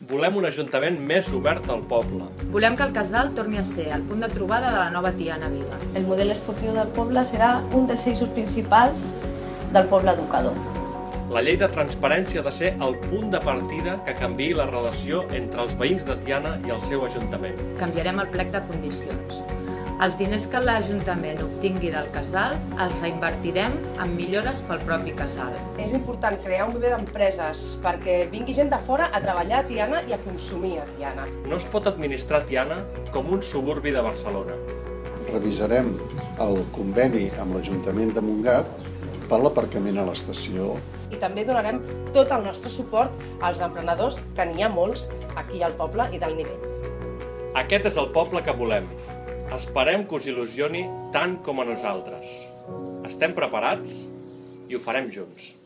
Volem un ajuntament més obert al poble. Volem que el Casal torni a ser el punt de trobada de la nova Tiana Vila. El model esportiu del poble serà un dels eixos principals del poble educador. La llei de transparència ha de ser el punt de partida que canviï la relació entre els veïns de Tiana i el seu ajuntament. Canviarem el plec de condicions. Els diners que l'Ajuntament obtingui del Casal els reinvertirem en millores pel propi Casal. És important crear un viver d'empreses perquè vingui gent de fora a treballar a Tiana i a consumir a Tiana. No es pot administrar Tiana com un suburbi de Barcelona. Revisarem el conveni amb l'Ajuntament de Montgat per l'aparcament a l'estació. I també donarem tot el nostre suport als emprenedors, que n'hi ha molts aquí al poble i del nivell. Aquest és el poble que volem. Esperem que us il·lusioni tant com a nosaltres. Estem preparats i ho farem junts.